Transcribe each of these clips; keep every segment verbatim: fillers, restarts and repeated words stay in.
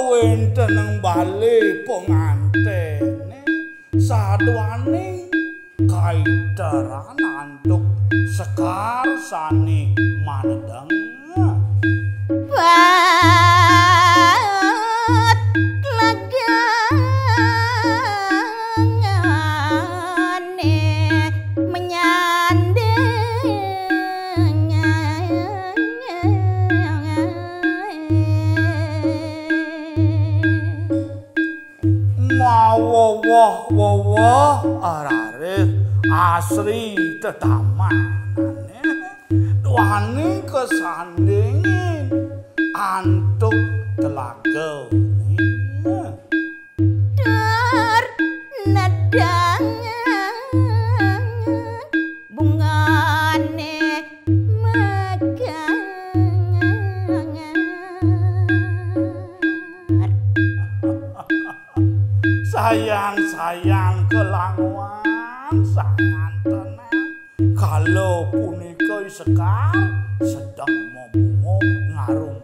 kewenten bali pengantene saduane kaitaran antuk sekar sani manedang Bat lagangane menyandeng mawawah-wawah ararit asri tetamanane wani kesandingin antuk telaga dar nadang bungane megar sayang-sayang kelanguan sangan tenan kalau punika sekar sedang momo ngarum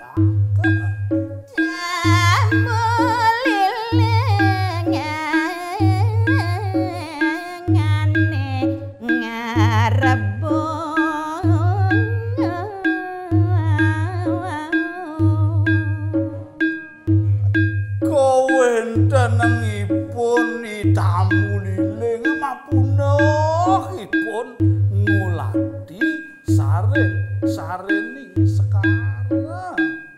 Kawentenengipun tamu liling mapunahipun ngulati saren-sarening sekarang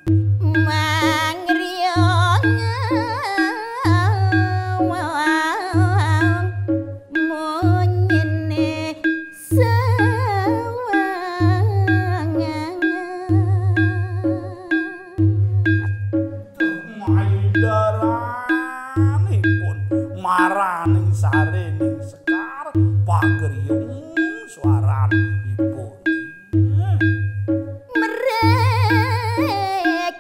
mangriang munyene sawang maidaranipun maraning sarening sekar pagriung swaranipun merek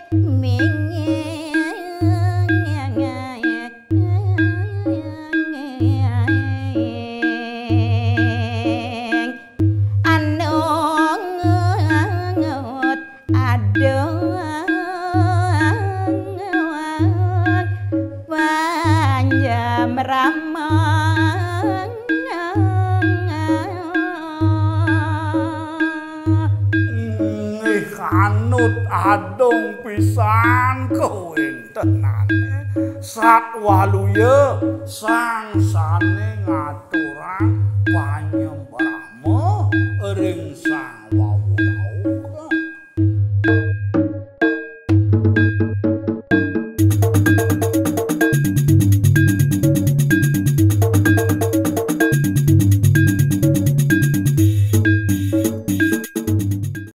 mengeng anongot adong panjam ramang nih kanut adong pisan kawentenane satwaluya sangsane ngaturang panyo